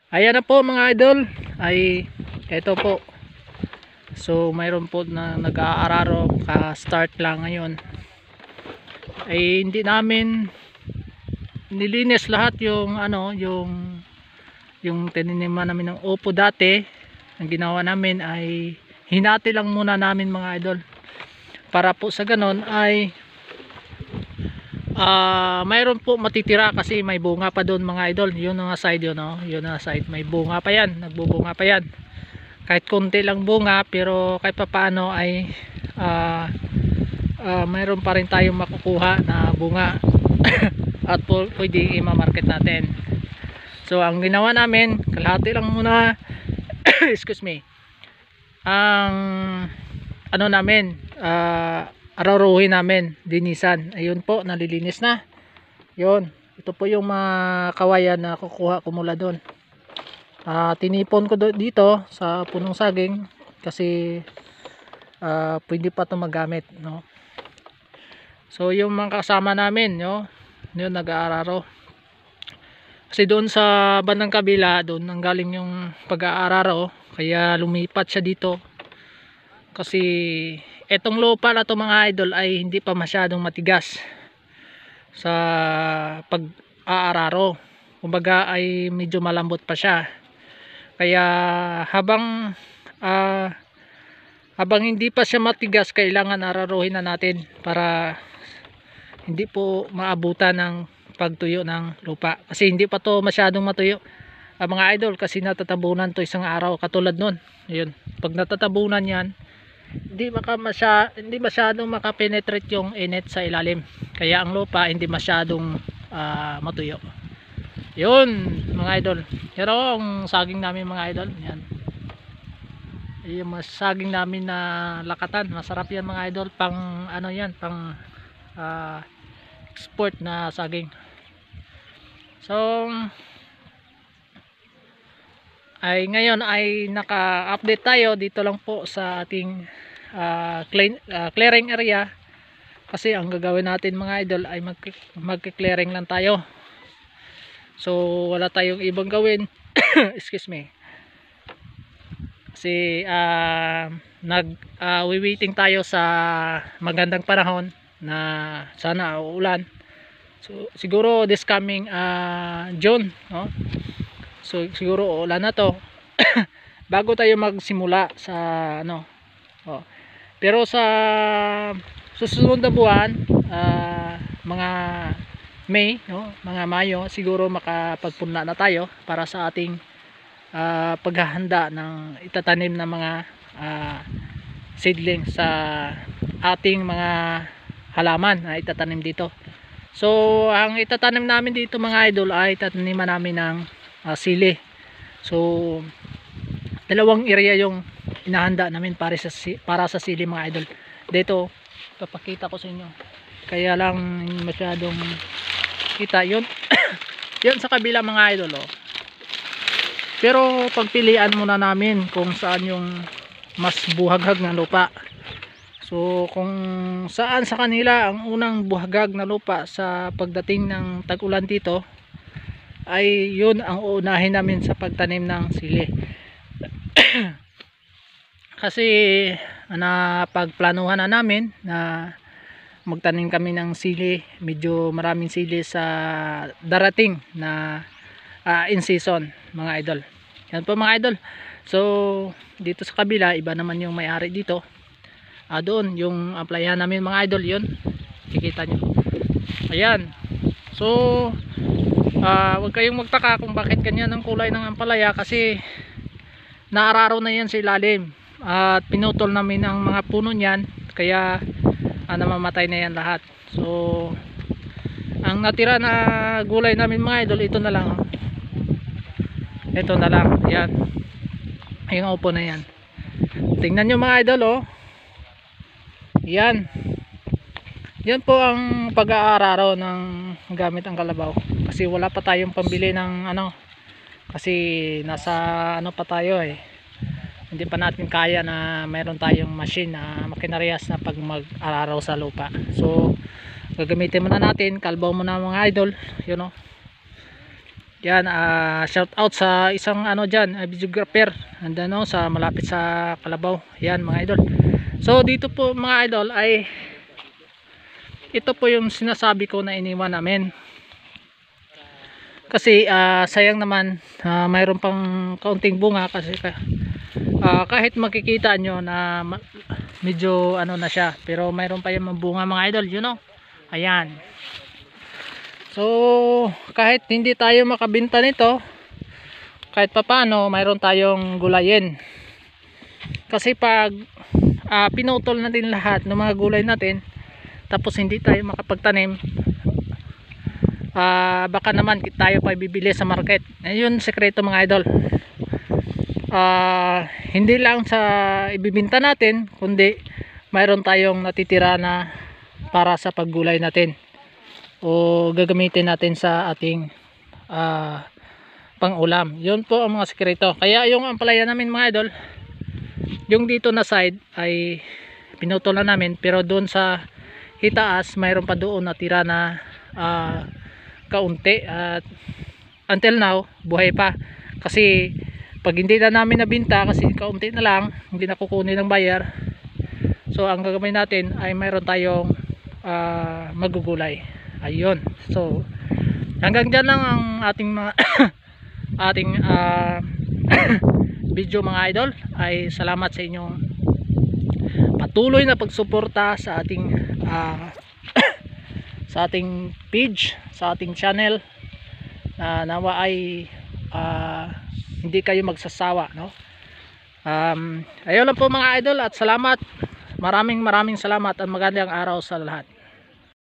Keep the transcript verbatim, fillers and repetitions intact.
Ayan na po mga idol, ay eto po. So mayroon po na nag-aararo, ka-start lang ngayon. Ay hindi namin nilinis lahat yung ano, yung yung tininiman namin ng upo dati. Ang ginawa namin ay hinati lang muna namin mga idol. Para po sa ganon ay Uh, mayroon po matitira kasi may bunga pa doon mga idol. Yun nga side yun, no? Yun nga side, may bunga pa yan, nagbubunga pa yan. Kahit konti lang bunga, pero kahit papaano ay uh, uh, mayroon pa rin tayong makukuha na bunga at po, pwede i-market natin. So ang ginawa namin, kalahati lang muna excuse me, ang ano namin, uh, araruhin namin, dinisan. Ayun po, nalilinis na. Yun, ito po yung mga kawayan na kukuha ko mula doon. Uh, tinipon ko dito sa punong saging kasi uh, pwede pa ito magamit, no? So yung mga kasama namin, no, yun nag-aararo. Kasi doon sa bandang kabila, doon nanggaling yung pag-aararo, kaya lumipat siya dito. Kasi etong lupa na to mga idol ay hindi pa masyadong matigas sa pag-aararo. Kumbaga ay medyo malambot pa siya. Kaya habang uh, habang hindi pa siya matigas, kailangan araruhin na natin para hindi po maabutan ng pagtuyo ng lupa. Kasi hindi pa to masyadong matuyo, uh, mga idol, kasi natatabunan to isang araw katulad nun. Ayun, pag natatabunan yan, hindi maka masya, hindi masyadong makapenetrate yung init sa ilalim, kaya ang lupa hindi masyadong uh, matuyo. Yun mga idol, pero ang saging namin mga idol, yan yung mas saging namin na lakatan, masarap yan mga idol, pang ano yan, pang uh, export na saging. So ay ngayon ay naka-update tayo dito lang po sa ating uh, clean, uh, clearing area, kasi ang gagawin natin mga idol ay mag mag-clearing lang tayo. So wala tayong ibang gawin excuse me, kasi uh, nag uh, waiting tayo sa magandang panahon na sana uulan. So siguro this coming uh, June, no? So siguro ulan na to bago tayo magsimula sa ano. Oh. Pero sa susunod na buwan, uh, mga May, no, mga Mayo, siguro makapagpunla na tayo para sa ating uh, paghahanda ng itatanim na mga uh, seedling sa ating mga halaman na itatanim dito. So ang itatanim namin dito mga idol ay tataniman namin ng Uh, sili. So dalawang area yung inahanda namin para sa para sa sili mga idol. Dito papakita ko sa inyo, kaya lang masyadong kita yun yun sa kabila mga idol, oh. Pero pagpilian muna namin kung saan yung mas buhaghag na lupa. So kung saan sa kanila ang unang buhaghag na lupa sa pagdating ng tag-ulan dito, ay yun ang uunahin namin sa pagtanim ng sili. Kasi na pagplanuhan na namin na magtanim kami ng sili, medyo maraming sili sa darating na uh, in season mga idol. Yan po mga idol. So dito sa kabila, iba naman yung may-ari dito. Ah, doon yung applyan namin mga idol, yun kikita nyo. Ayan. So Uh, huwag kayong magtaka kung bakit ganyan ang kulay ng ampalaya, kasi naararo na yan sa ilalim at pinutol namin ang mga puno niyan, kaya uh, namamatay na yan lahat. So ang natira na gulay namin mga idol, ito na lang, oh. Ito na lang, yan yung upo na yan. Tingnan nyo mga idol, oh. Yan yan po ang pag-aararo ng gamit ang kalabaw, kasi wala pa tayong pambili ng ano, kasi nasa ano pa tayo eh, hindi pa natin kaya na mayroon tayong machine na makinarehas na pag mag-araro sa lupa. So gagamitin muna natin, kalbaw muna mga idol, you know. Yan, ah, shout out sa isang ano diyan, uh, videographer andano sa malapit sa Kalabaw. Yan mga idol. So dito po mga idol ay ito po yung sinasabi ko na iniwan namin. Kasi uh, sayang naman uh, mayroon pang kaunting bunga kasi uh, kahit makikita nyo na medyo ano na siya, pero mayroon pa yung bunga mga idol, you know. Ayan. So kahit hindi tayo makabenta nito, kahit papano mayroon tayong gulayin. Kasi pag uh, pinutol natin lahat ng mga gulay natin tapos hindi tayo makapagtanim, uh, baka naman tayo pa bibili sa market. Ayun sekreto mga idol. Uh, hindi lang sa ibibenta natin, kundi mayroon tayong natitira na para sa paggulay natin o gagamitin natin sa ating uh, pang-ulam. Yun po ang mga sekreto. Kaya yung ampalaya namin mga idol, yung dito na side ay pinutulan namin, pero doon sa itaas mayroon pa doon natira na uh, kaunti at until now buhay pa. Kasi pag hindi na namin nabinta kasi kaunti na lang, hindi na kukunin ng buyer, so ang gagawin natin ay mayroon tayong uh, magugulay. Ayun. So hanggang dyan lang ang ating mga ating uh, video mga idol. Ay salamat sa inyong patuloy na pagsuporta sa ating uh, sa ating page, sa ating channel, na uh, nawa ay uh, hindi kayo magsasawa, no? Um, ayun lang po mga idol, at salamat, maraming maraming salamat at magandang araw sa lahat.